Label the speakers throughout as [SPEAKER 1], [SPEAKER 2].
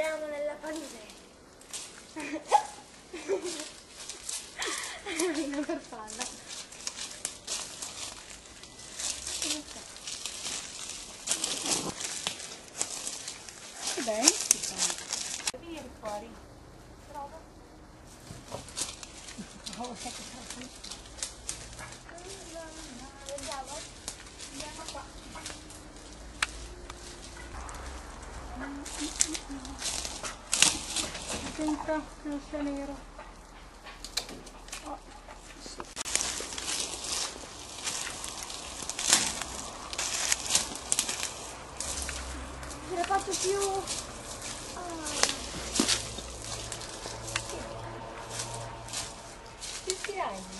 [SPEAKER 1] entriamo nella palude. Non per farla.
[SPEAKER 2] Che bene, venire fuori.
[SPEAKER 1] Prova.
[SPEAKER 2] Oh, sai che sarà qui?
[SPEAKER 1] Vediamo. Andiamo qua.
[SPEAKER 2] Dentro non sia nero. Oh, sì.
[SPEAKER 1] Ce la faccio più.
[SPEAKER 2] Che hai?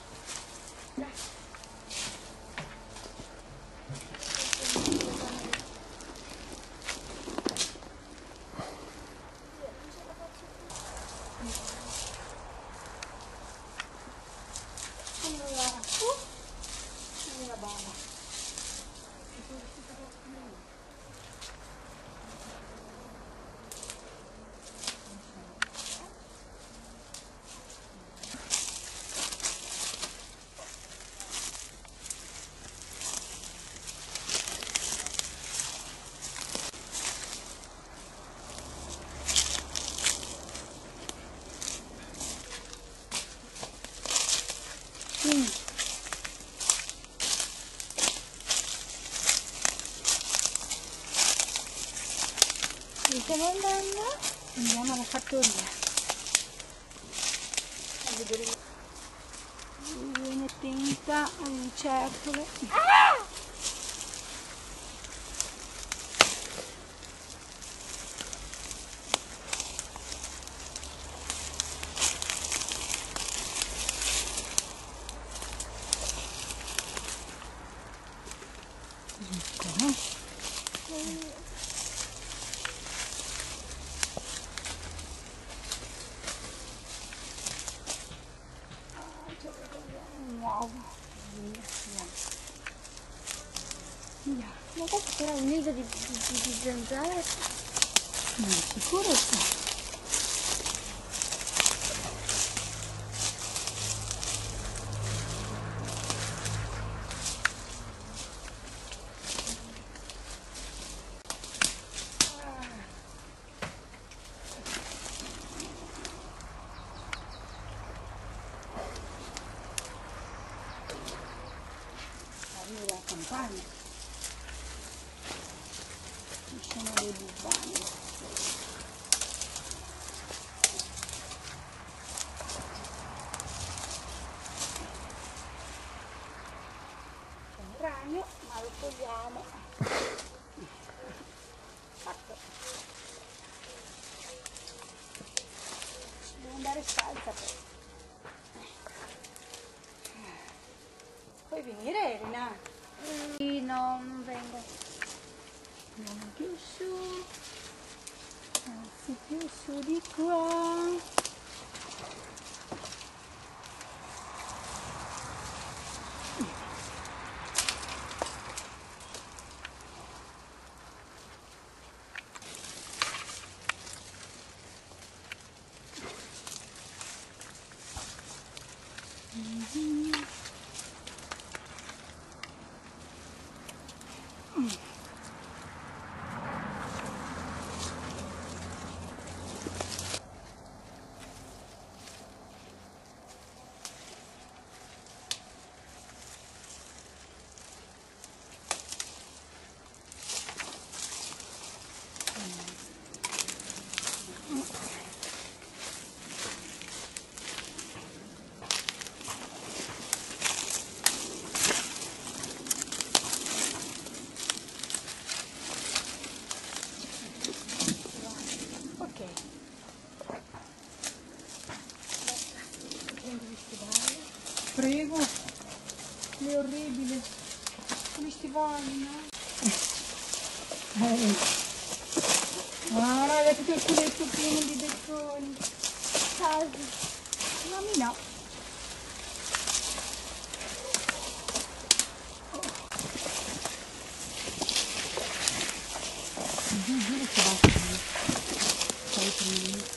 [SPEAKER 1] Stiamo andando?
[SPEAKER 2] Andiamo alla fattoria. Viene attenta alle lucertole. Nuovo. Via.
[SPEAKER 1] Ma questo sarà un nido di zanzare?
[SPEAKER 2] Non è sicuro sì. Arriva la campagna. Ci sono le bubane. C'è un ragno, ma lo togliamo. Fatto. Devo andare scalza poi. Puoi venire, Elena?
[SPEAKER 1] Sì, no, non vengo.
[SPEAKER 2] Andiamo più su. Anzi, più su di qua. Prego, è orribile. Come stivali, no? Guarda tutto il culetto pieno di becconi.
[SPEAKER 1] Casi.
[SPEAKER 2] No, mi no. Giuro che va. prima.